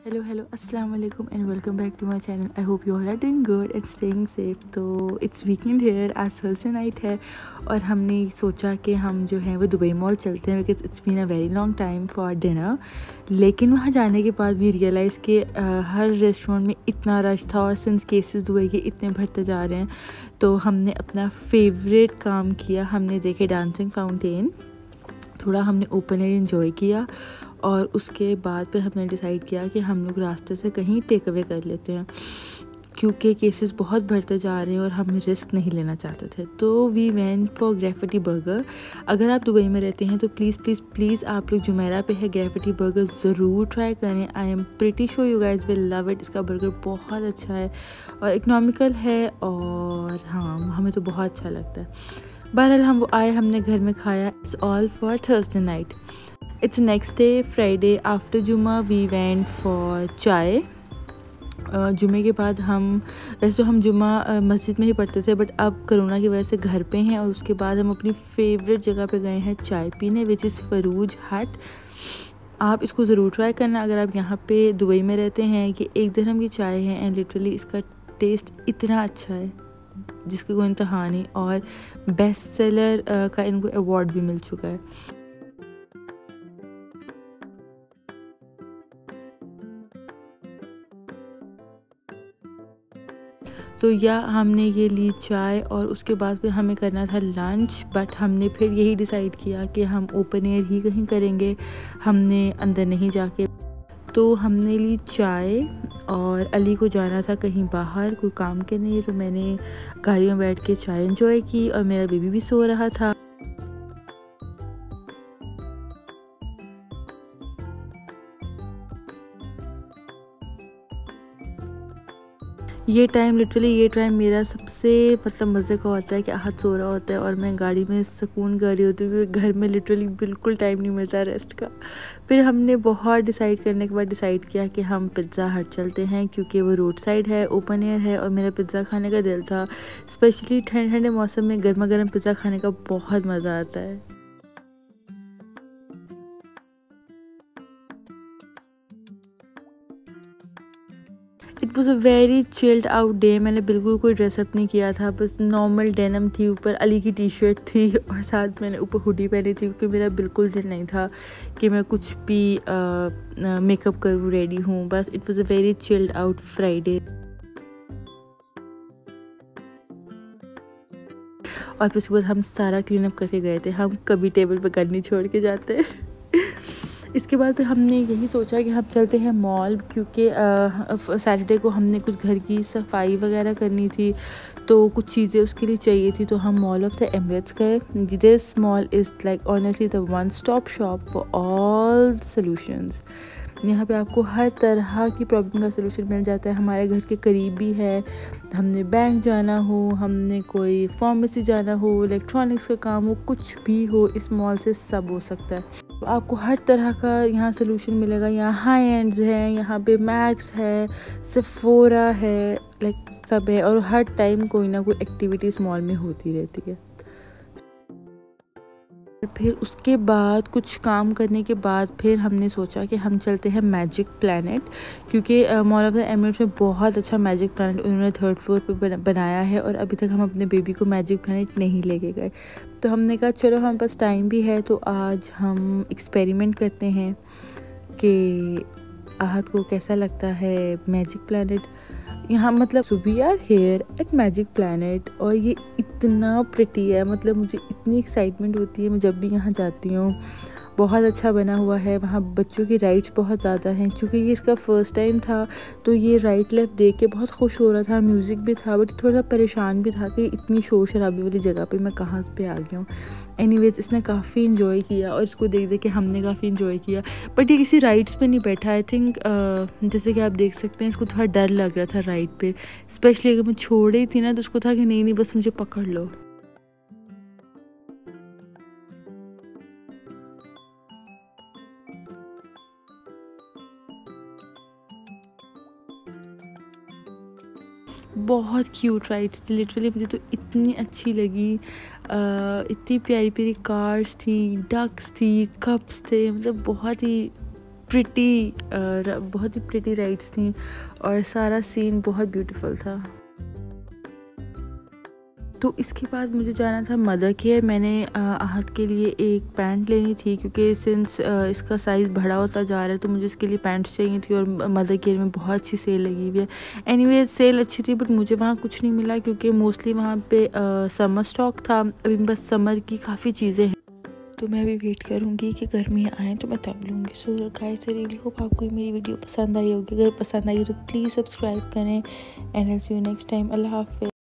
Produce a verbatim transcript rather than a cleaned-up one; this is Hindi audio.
हेलो हेलो अस्सलाम वालेकुम and welcome back to my channel. I hope you all are doing good and staying safe. तो इट्स वीकेंड हेयर, आज थर्सडे नाइट है और हमने सोचा कि हम जो है वो दुबई मॉल चलते हैं because it's been a very long time for dinner. लेकिन वहाँ जाने के बाद भी रियलाइज़ कि हर रेस्टोरेंट में इतना रश था और सिंस केसेस दुबई के इतने बढ़ते जा रहे हैं तो हमने अपना फेवरेट काम किया। हमने देखे डांसिंग फाउंटेन, थोड़ा हमने ओपन एयर इन्जॉय किया और उसके बाद फिर हमने डिसाइड किया कि हम लोग रास्ते से कहीं टेक अवे कर लेते हैं क्योंकि केसेस बहुत बढ़ते जा रहे हैं और हम रिस्क नहीं लेना चाहते थे। तो we went for graffiti burger. अगर आप दुबई में रहते हैं तो प्लीज़ प्लीज़ प्लीज़ आप लोग जुमेरा पे है ग्रेफिटी बर्गर ज़रूर ट्राई करें। I am pretty sure you guys will love it. इसका बर्गर बहुत अच्छा है और इकनॉमिकल है और हाँ हमें तो बहुत अच्छा लगता है। बहरहाल हम वो आए, हमने घर में खाया। It's all for Thursday night. It's next day Friday after जुमा वी वेंट फॉर चाय। जुमे के बाद हम वैसे तो हम जुमा मस्जिद में ही पढ़ते थे बट अब कोरोना की वजह से घर पे हैं और उसके बाद हम अपनी फेवरेट जगह पे गए हैं चाय पीने, विच इज़ फरूज हट। आप इसको ज़रूर ट्राई करना अगर आप यहाँ पे दुबई में रहते हैं। कि एक दिरहम की चाय है एंड लिटरली इसका टेस्ट इतना अच्छा है जिसकी कोई इंतहा नहीं और बेस्ट सेलर का इनको अवार्ड भी मिल चुका है। तो या हमने ये ली चाय और उसके बाद फिर हमें करना था लंच, बट हमने फिर यही डिसाइड किया कि हम ओपन एयर ही कहीं करेंगे, हमने अंदर नहीं जाके। तो हमने ली चाय और अली को जाना था कहीं बाहर कोई काम के लिए, तो मैंने गाड़ी में बैठ के चाय एंजॉय की और मेरा बेबी भी सो रहा था। ये टाइम लिटरली ये टाइम मेरा सबसे मतलब मज़े का होता है कि आहत सो रहा होता है और मैं गाड़ी में सुकून कर रही होती हूँ क्योंकि घर में लिटरली बिल्कुल टाइम नहीं मिलता रेस्ट का। फिर हमने बहुत डिसाइड करने के बाद डिसाइड किया कि हम पिज़्ज़ा हट चलते हैं क्योंकि वो रोड साइड है, ओपन एयर है और मेरा पिज़्ज़ा खाने का दिल था। स्पेशली ठंडे ठंडे मौसम में गर्मा गर्म पिज़्ज़ा खाने का बहुत मज़ा आता है। It was a very chilled out day. मैंने बिल्कुल कोई ड्रेसअप नहीं किया था, बस नॉर्मल डेनम थी, ऊपर अली की टी शर्ट थी और साथ मैंने ऊपर हुडी पहनी थी क्योंकि मेरा बिल्कुल दिल नहीं था कि मैं कुछ भी मेकअप करूँ, रेडी हूँ। बस it was a very chilled out Friday. और फिर उसके बाद हम सारा क्लीन अप करके गए थे। हम कभी टेबल पर गन नहीं छोड़ के जाते। इसके बाद फिर हमने यही सोचा कि हम चलते हैं मॉल क्योंकि सैटरडे को हमने कुछ घर की सफाई वगैरह करनी थी तो कुछ चीज़ें उसके लिए चाहिए थी। तो हम मॉल ऑफ द एमिरेट्स गए। This mall is like honestly the one stop shop for all solutions. यहाँ पे आपको हर तरह की प्रॉब्लम का सलूशन मिल जाता है। हमारे घर के करीब भी है, हमने बैंक जाना हो, हमने कोई फार्मेसी जाना हो, इलेक्ट्रॉनिक्स का काम हो, कुछ भी हो, इस मॉल से सब हो सकता है। आपको हर तरह का यहाँ सलूशन मिलेगा। यहाँ हाई एंड्स हैं, यहाँ पे मैक्स है, सेफोरा है, लाइक सब है और हर टाइम कोई ना कोई एक्टिविटी इस मॉल में होती रहती है। फिर उसके बाद कुछ काम करने के बाद फिर हमने सोचा कि हम चलते हैं मैजिक प्लैनेट क्योंकि मॉल ऑफ द एमिरेट्स में बहुत अच्छा मैजिक प्लैनेट उन्होंने थर्ड फ्लोर पे बनाया है और अभी तक हम अपने बेबी को मैजिक प्लैनेट नहीं लेके गए। तो हमने कहा चलो हमारे पास टाइम भी है तो आज हम एक्सपेरिमेंट करते हैं कि आहत को कैसा लगता है मैजिक प्लैनेट। यहाँ मतलब we are here at Magic Planet और ये इतना प्रिटी है, मतलब मुझे इतनी एक्साइटमेंट होती है मैं जब भी यहाँ जाती हूँ। बहुत अच्छा बना हुआ है, वहाँ बच्चों की राइड्स बहुत ज़्यादा हैं। क्योंकि ये इसका फ़र्स्ट टाइम था तो ये राइट लेफ्ट देख के बहुत खुश हो रहा था, म्यूज़िक भी था बट थोड़ा सा परेशान भी था कि इतनी शोर शराबी वाली जगह पे मैं कहाँ पे आ गया हूँ। एनीवेज इसने काफ़ी इन्जॉय किया और इसको देख देख के हमने काफ़ी इन्जॉय किया बट ये किसी राइड्स पे नहीं बैठा। आई थिंक जैसे कि आप देख सकते हैं इसको थोड़ा डर लग रहा था राइड पे, स्पेशली अगर मैं छोड़ रही थी ना तो उसको था कि नहीं नहीं बस मुझे पकड़ लो। बहुत क्यूट राइड्स थी, लिटरली मुझे तो इतनी अच्छी लगी। आ, इतनी प्यारी प्यारी कार्स थी, डक्स थी, कप्स थे, मतलब बहुत ही प्रिटी बहुत ही प्रिटी राइड्स थी और सारा सीन बहुत ब्यूटीफुल था। तो इसके बाद मुझे जाना था मदर केयर। मैंने आहत के लिए एक पैंट लेनी थी क्योंकि सिंस इसका साइज़ बड़ा होता जा रहा है तो मुझे इसके लिए पैंट्स चाहिए थी और मदर केयर में बहुत अच्छी सेल लगी हुई है। एनीवे सेल अच्छी थी बट मुझे वहाँ कुछ नहीं मिला क्योंकि मोस्टली वहाँ पे समर स्टॉक था। अभी बस समर की काफ़ी चीज़ें हैं तो मैं अभी वेट करूँगी कि गर्मियाँ आएँ तो मैं तब लूँगी। So guys I really hope आपको मेरी वीडियो पसंद आई होगी। अगर पसंद आई तो प्लीज़ सब्सक्राइब करें and I see you next time. अल्लाह हाफ़िज़।